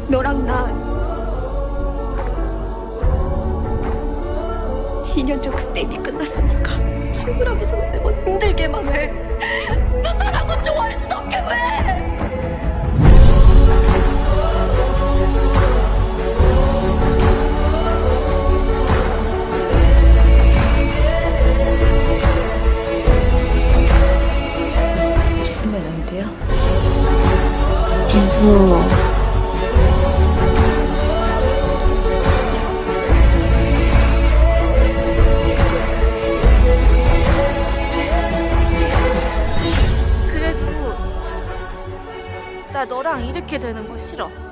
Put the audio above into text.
너랑 난 2년 전 그때 이미 끝났으니까. 친구라면서 왜 매번 힘들게만 해? 너 사랑은 좋아할 수도 없게 왜? 있으면 안 돼요? 무서워. 그래도 나 너랑 이렇게 되는 거 싫어.